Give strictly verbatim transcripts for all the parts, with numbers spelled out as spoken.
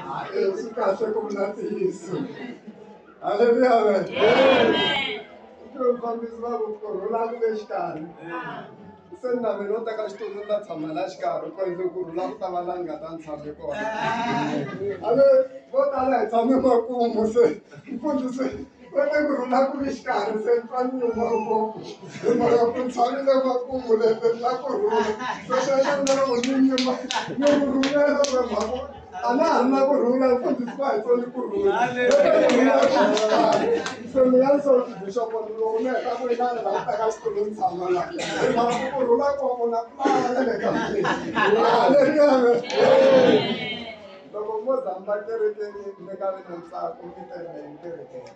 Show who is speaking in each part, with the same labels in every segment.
Speaker 1: Yesu kahle kumnathiso. Haleluya. Amen. Mfambisi va kurhula kule xikarhi. Se ni navele no teka xitulu ni ta tshama la xikarhi ku endle kurhula ku ta va la ni nga ta ni tshame kona. Ale vo tala hi tshame makumu se mfundhisi va te kurhula kule xikarhi se ni fane ni nyuma ngopfu. Hi mhaka ku ni tshamile makumu lete ni la kurhula. Se sweswo ni loko ni nyuma ni kurhumela ku mhaka a na ha ri na kurhula mfundhisi va hi tsoni kurhula. Se ni nga so bishop loko ni heta ku inana la ku teka xitulu ni tshama la. Hi mhaka ku kurhula kona na pfala le ka mina. Haleluya. Loko mo zamba kerekeni mi nga vi na ntsako mi tele kerekeni.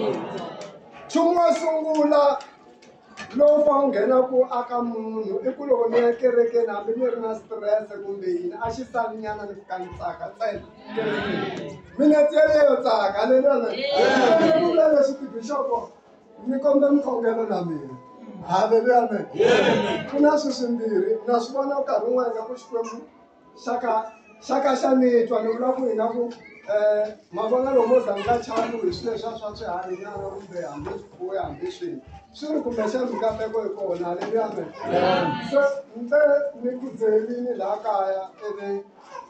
Speaker 1: Nchumu wo sungula lowu fa wu nghena ku aka munhu i ku loko ni ya kerekeni hambi ni ri na stress kumbe yini a xi salinyana ni fika ni tsaka ntsena kerekeni. Minetse leyo tsaka haleluya. Ni vula leswi tibixopo ni kombe mkhongelo na mina. Haleluya. Ku na swilo swimbirhi na swi vona nkarhi wun'wana nga ku xikwembu xa ka xa ka xa nitwa ni vula ku hi nga ku um mavona lomu mo zanga chanu hi swilo leswiya swa swiharinyana kumbe hambi swifuwo hambi swihi swi ri kumbexana mikateko hi kona haleluya. Se ni te ni ku byerini laha kaya ivi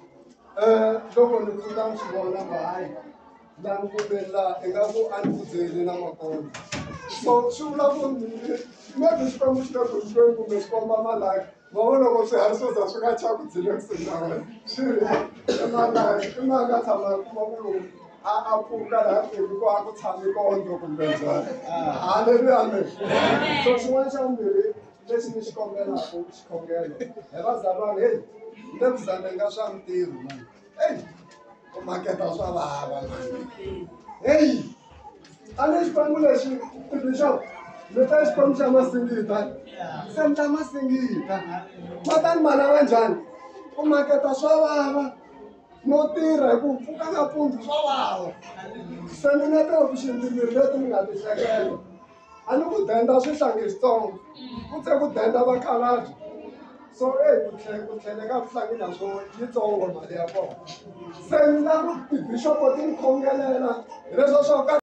Speaker 1: um loko ni pfuka ni swi vona va hayi laha ni kumbe laha ingaku a ni ku byeli na makona. So swi vula ku maybe xikwembu xi le ku xikwembu kumbe swi komba malaki ma vo loko swiharhi swo za swi nga chaku dzile kusuhi na wena swi ri emalaki i ma nga tshama kuma ku lowu a a pfuka laha teki ku a ku tshami kondlo kumbe njhani. Haleluya. So xin'wana xa vumbirhi lexi ni xi kombelaka xikhongelo hi vazalwana heyi ni le ku zameni swa mintirho mani eyi ku maketa swa vava mani heyi a ni xikwembu lexi tibixopo ni ta xikwembu xa masingita se ni ta masingita ma ta ni manava njhani ku maketa swa vava no tirha hi ku pfuka nampundzu swa vava. Se ni nga ti-option timbirhi leti ni nga ti hleketa a ni ku denda swihlangi switsongo ku tse ku denda vakhalabye. So eyi ku tlhe ku tlheleka vuhlangi na swo yitsongo mali ya kona. Se ni la ku tibixopo ti ni khongelela hi leswo swo ka